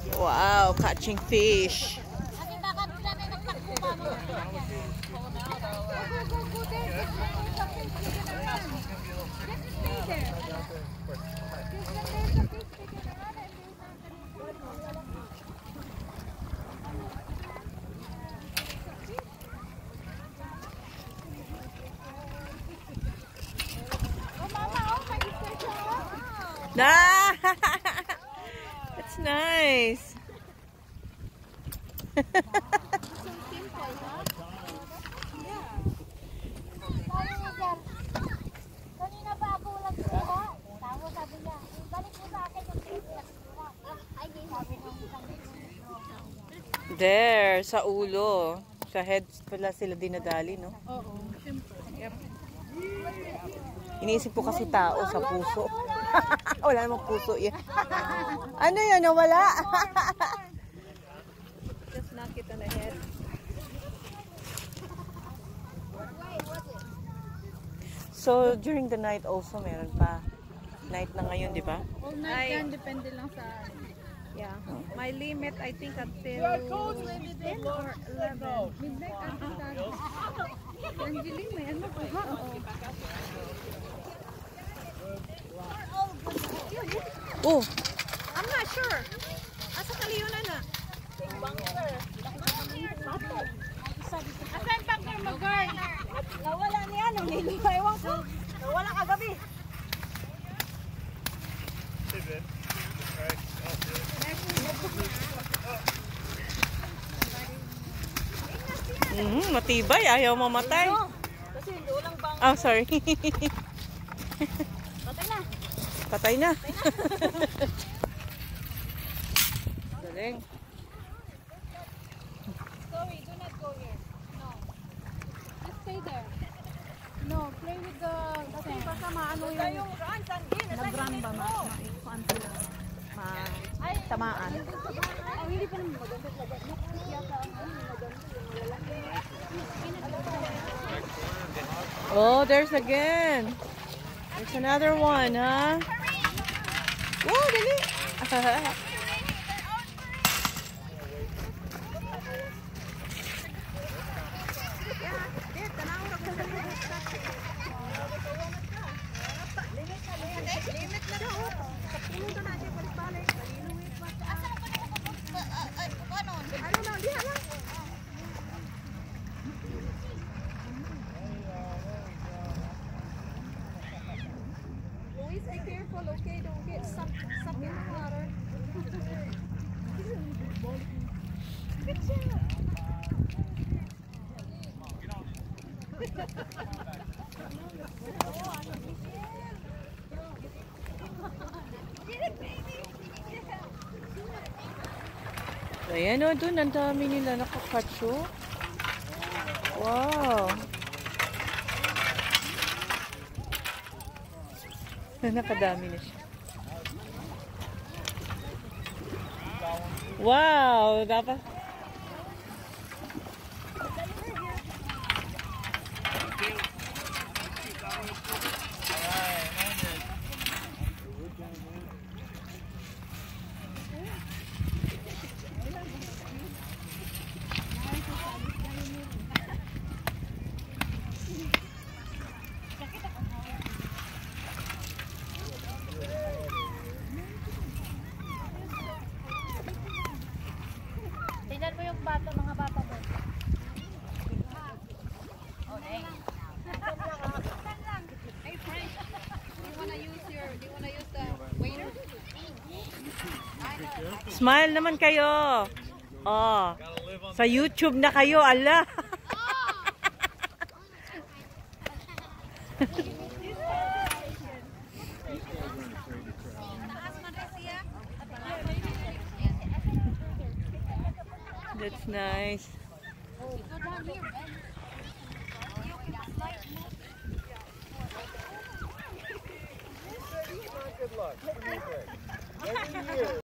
Wow, catching fish. Nah, that's nice. Kanina pa ako walang kuha. Tapos sabi niya, balik mo sa akin yung kuha. Ay, di sabi ng There, sa ulo. Sa head pala sila dinadali, no? Oo, siyempre. Yep. Iniisip ko kasi tao sa puso. Wala namang puso yan. Ano yan? Nawala? Just knock it on the head. So, during the night also, meron pa. Night na ngayon, di ba? All night yan, depende lang sa... Yeah. My limit, I think, until 10 or 11. Midnight, until that. Angeline, may ano pa? Oo. Oh! I'm not sure. Asa kaliyunan na? Asan banker mo, girl? nawala ni ano, niliwaiwang ko. Nawala kagabi. Matibay. Ayaw mamatay. Kasi ulang bang. Oh, sorry. Patay na. Patay na. Galing. Sorry, do not go here. No. Just stay there. No, play with the... Kasi baka maano yung... Nag-run ba? Maikuan sila. Tamaan. Hindi pa naman maganda talaga. Oh, there's again. There's another one, huh? Whoa, dali. Louise, be careful, okay? Don't get stuck in the water. Good job. Ayan o, dun. Ang dami nila nakakatch, oh. Wow. Nakadami na siya. Wow! Dapat... Tingnan mo yung bata, mga bata mo. Hey, Frank, do you wanna use the waiter? Smile naman kayo. Oh. Sa YouTube na kayo, ala. That's nice. Go down here, man. Good luck. What do you think? Every year.